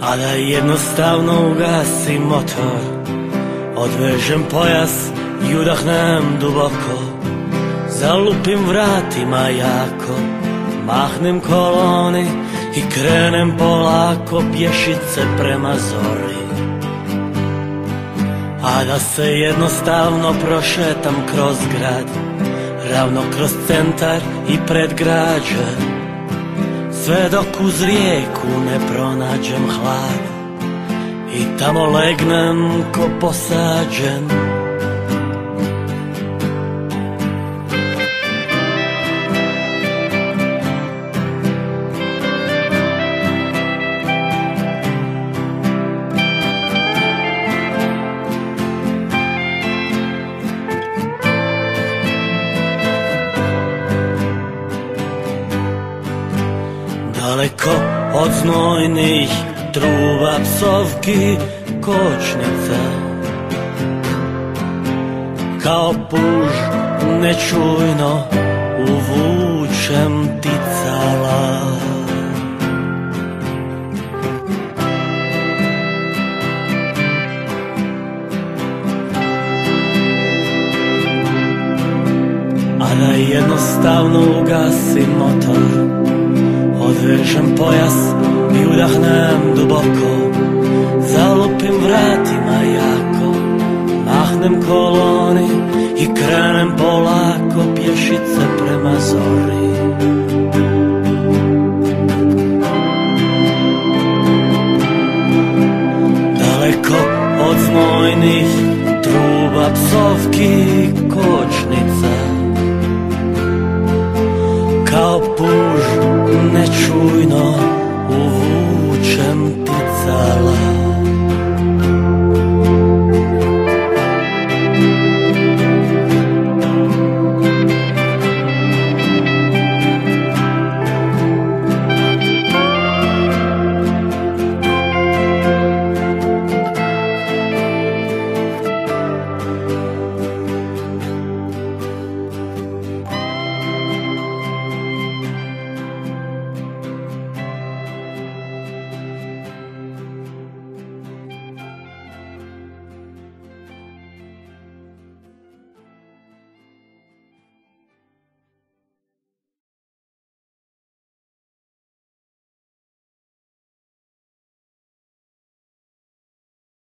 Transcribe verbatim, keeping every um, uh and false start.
A da jednostavno ugasim motor, odvežem pojas i udahnem duboko, zalupim vratima jako, mahnem koloni i krenem polako pješice prema zori. A da se jednostavno prošetam kroz grad, ravno kroz centar i predgrađe, sve dok uz rijeku ne pronađem hlad i tamo legnem ko posađen. Daleko od znojnih truba, psovki, kočnica, kao puž nečujno uvučem ticala. A da jednostavno ugasim motor, odvežem pojas i udahnem duboko, zalupim vratima jako, mahnem koloni i krenem polako pješice prema zori. Daleko od znojnih truba, psovki, kočnica, kao puž nečujno uvučem ticala.